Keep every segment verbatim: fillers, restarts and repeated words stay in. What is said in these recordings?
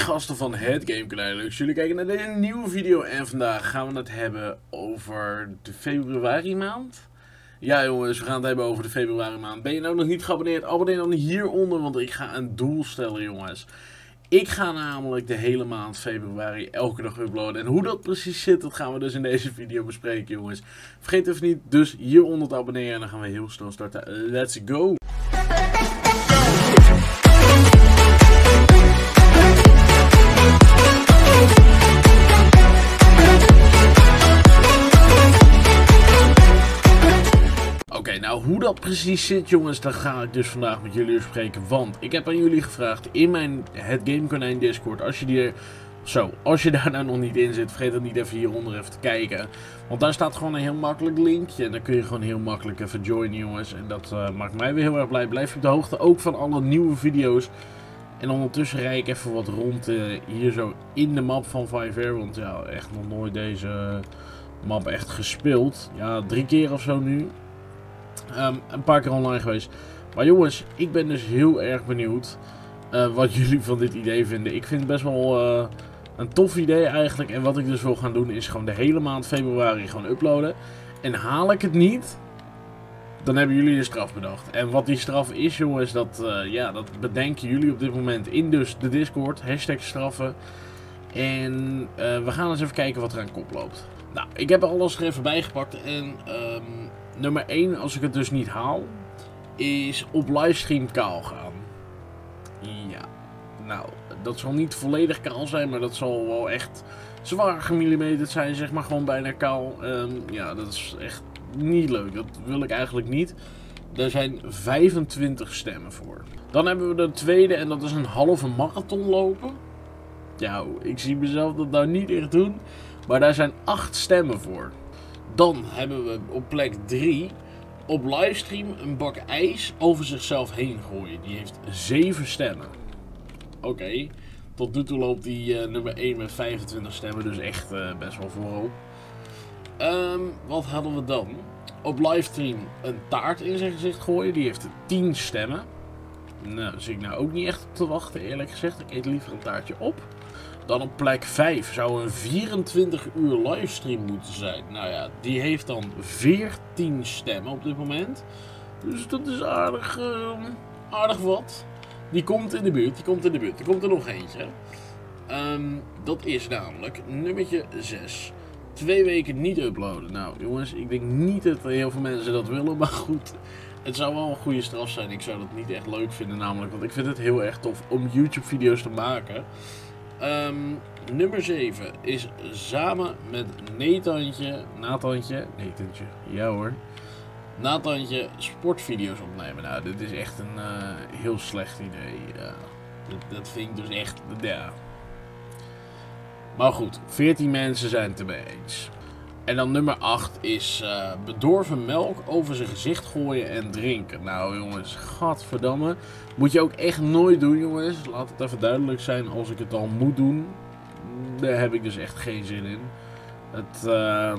gasten van het Gamekanaal, leuk dat jullie kijken naar deze nieuwe video. En vandaag gaan we het hebben over de februari maand. Ja jongens, we gaan het hebben over de februari maand. Ben je nou nog niet geabonneerd? Abonneer dan hieronder, want ik ga een doel stellen jongens. Ik ga namelijk de hele maand februari elke dag uploaden. En hoe dat precies zit, dat gaan we dus in deze video bespreken jongens. Vergeet even niet dus hieronder te abonneren en dan gaan we heel snel starten. Let's go! Oké, nou hoe dat precies zit jongens, daar ga ik dus vandaag met jullie bespreken. Want ik heb aan jullie gevraagd in mijn Het Gamekonijn Discord, als je die er... Zo, als je daar nou nog niet in zit, vergeet dan niet even hieronder even te kijken. Want daar staat gewoon een heel makkelijk linkje. En dan kun je gewoon heel makkelijk even joinen jongens. En dat uh, maakt mij weer heel erg blij. Blijf je op de hoogte ook van alle nieuwe video's. En ondertussen rijd ik even wat rond uh, hier zo in de map van five R. Want ja, echt nog nooit deze map echt gespeeld. Ja, drie keer of zo nu. Um, een paar keer online geweest. Maar jongens, ik ben dus heel erg benieuwd uh, wat jullie van dit idee vinden. Ik vind het best wel uh, een tof idee eigenlijk. En wat ik dus wil gaan doen is gewoon de hele maand februari gewoon uploaden. En haal ik het niet, dan hebben jullie de straf bedacht. En wat die straf is jongens, dat, uh, ja, dat bedenken jullie op dit moment in dus de Discord. Hashtag straffen. En uh, we gaan eens even kijken wat er aan kop loopt. Nou, ik heb alles er even bijgepakt. En um, nummer één, als ik het dus niet haal, is op livestream kaal gaan. Ja, nou, dat zal niet volledig kaal zijn, maar dat zal wel echt zwaar gemillimeterd zijn, zeg maar, gewoon bijna kaal. Um, ja, dat is echt niet leuk, dat wil ik eigenlijk niet. Er zijn vijfentwintig stemmen voor. Dan hebben we de tweede en dat is een halve marathon lopen. Ja, ik zie mezelf dat nou niet echt doen, maar daar zijn acht stemmen voor. Dan hebben we op plek drie op livestream een bak ijs over zichzelf heen gooien. Die heeft zeven stemmen. Oké, okay. Tot nu toe loopt die uh, nummer één met vijfentwintig stemmen, dus echt uh, best wel voorop. Um, wat hadden we dan? Op livestream een taart in zijn gezicht gooien, die heeft tien stemmen. Nou, daar zit ik nou ook niet echt op te wachten eerlijk gezegd. Ik eet liever een taartje op. Dan op plek vijf zou een vierentwintig uur livestream moeten zijn. Nou ja, die heeft dan veertien stemmen op dit moment. Dus dat is aardig, uh, aardig wat. Die komt in de buurt, die komt in de buurt. Er komt er nog eentje. Um, dat is namelijk nummertje zes. Twee weken niet uploaden. Nou jongens, ik denk niet dat heel veel mensen dat willen, maar goed. Het zou wel een goede straf zijn. Ik zou dat niet echt leuk vinden namelijk, want ik vind het heel erg tof om YouTube video's te maken. Um, nummer zeven is samen met Nathantje, Nathantje, Nathantje, ja hoor, Nathantje sportvideo's opnemen. Nou, dit is echt een uh, heel slecht idee. Uh, dat, dat vind ik dus echt, ja. Maar goed, veertien mensen zijn het ermee eens. En dan nummer acht is uh, bedorven melk over zijn gezicht gooien en drinken. Nou jongens, gadverdamme. Moet je ook echt nooit doen jongens. Laat het even duidelijk zijn, als ik het al moet doen, daar heb ik dus echt geen zin in. Het, uh,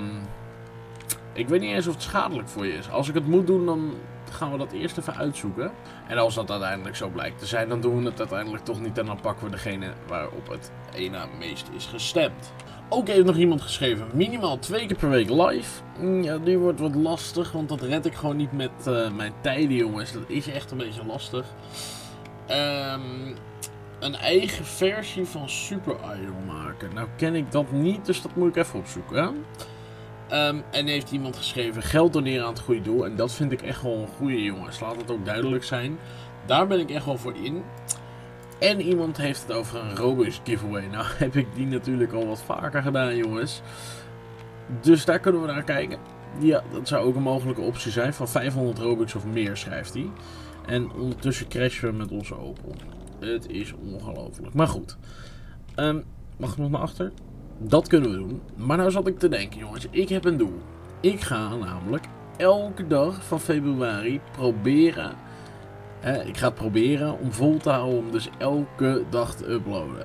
ik weet niet eens of het schadelijk voor je is. Als ik het moet doen, dan gaan we dat eerst even uitzoeken. En als dat uiteindelijk zo blijkt te zijn, dan doen we het uiteindelijk toch niet. En dan pakken we degene waarop het één na meest is gestemd. Ook heeft nog iemand geschreven, minimaal twee keer per week live. Ja, die wordt wat lastig, want dat red ik gewoon niet met uh, mijn tijden jongens. Dat is echt een beetje lastig. Um, een eigen versie van Super Iron maken. Nou ken ik dat niet, dus dat moet ik even opzoeken. Um, en heeft iemand geschreven, geld doneren aan het goede doel. En dat vind ik echt wel een goede jongens. Laat het ook duidelijk zijn. Daar ben ik echt wel voor in. En iemand heeft het over een Robux giveaway. Nou heb ik die natuurlijk al wat vaker gedaan jongens. Dus daar kunnen we naar kijken. Ja, dat zou ook een mogelijke optie zijn. Van vijfhonderd Robux of meer schrijft hij. En ondertussen crashen we met onze Opel. Het is ongelooflijk. Maar goed. Um, mag ik nog naar achter? Dat kunnen we doen. Maar nou zat ik te denken jongens. Ik heb een doel. Ik ga namelijk elke dag van februari proberen... He, ik ga het proberen om vol te houden om dus elke dag te uploaden.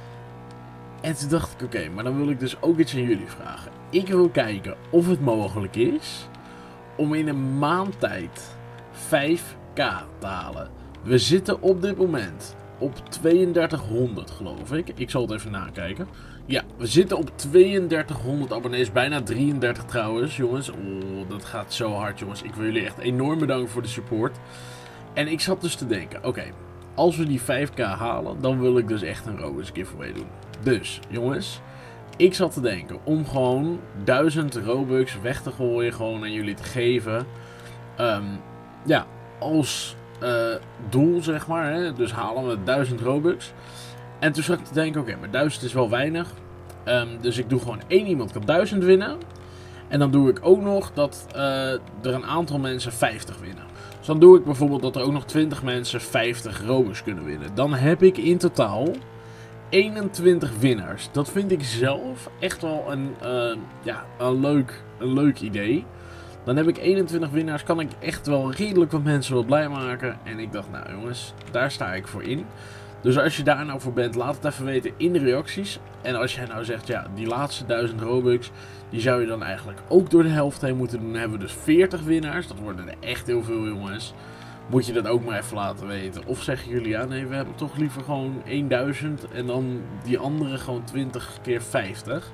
En toen dacht ik, oké, okay, maar dan wil ik dus ook iets aan jullie vragen. Ik wil kijken of het mogelijk is om in een maand tijd vijf k te halen. We zitten op dit moment op tweeëndertighonderd, geloof ik. Ik zal het even nakijken. Ja, we zitten op tweeëndertighonderd abonnees. Bijna drieëndertig trouwens, jongens. Oh, dat gaat zo hard, jongens. Ik wil jullie echt enorm bedanken voor de support. En ik zat dus te denken, oké, okay, als we die vijf k halen, dan wil ik dus echt een Robux giveaway doen. Dus, jongens, ik zat te denken om gewoon duizend Robux weg te gooien, gewoon aan jullie te geven. Um, ja, als uh, doel, zeg maar. Hè? Dus halen we duizend Robux. En toen zat ik te denken, oké, okay, maar duizend is wel weinig. Um, dus ik doe gewoon één iemand kan duizend winnen. En dan doe ik ook nog dat uh, er een aantal mensen vijftig winnen. Dus dan doe ik bijvoorbeeld dat er ook nog twintig mensen vijftig Robux kunnen winnen. Dan heb ik in totaal eenentwintig winnaars. Dat vind ik zelf echt wel een, uh, ja, een, leuk, een leuk idee. Dan heb ik eenentwintig winnaars, kan ik echt wel redelijk wat mensen wel blij maken. En ik dacht, nou jongens, daar sta ik voor in. Dus als je daar nou voor bent, laat het even weten in de reacties. En als jij nou zegt, ja, die laatste duizend Robux, die zou je dan eigenlijk ook door de helft heen moeten doen. Dan hebben we dus veertig winnaars. Dat worden er echt heel veel, jongens. Moet je dat ook maar even laten weten. Of zeggen jullie, ja nee, we hebben toch liever gewoon duizend en dan die andere gewoon twintig keer vijftig.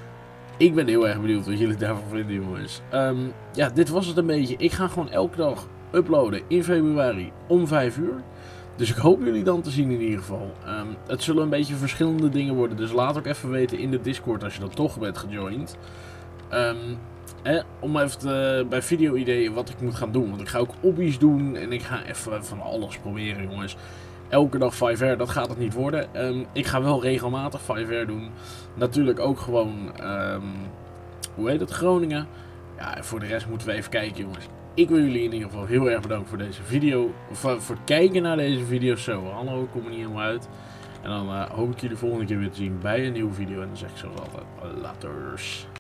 Ik ben heel erg benieuwd wat jullie daarvan vinden, jongens. Um, ja, dit was het een beetje. Ik ga gewoon elke dag uploaden in februari om vijf uur. Dus ik hoop jullie dan te zien in ieder geval. Um, het zullen een beetje verschillende dingen worden. Dus laat ook even weten in de Discord als je dan toch bent gejoind. Um, eh, om even te, bij video-ideeën wat ik moet gaan doen. Want ik ga ook hobby's doen en ik ga even van alles proberen, jongens. Elke dag vijf R, dat gaat het niet worden. Um, ik ga wel regelmatig vijf R doen. Natuurlijk ook gewoon, um, hoe heet het, Groningen. Ja, en voor de rest moeten we even kijken, jongens. Ik wil jullie in ieder geval heel erg bedanken voor deze video. Of voor het kijken naar deze video. Zo, hallo, ik kom er niet helemaal uit. En dan uh, hoop ik jullie volgende keer weer te zien bij een nieuwe video. En dan zeg ik zo altijd, laters.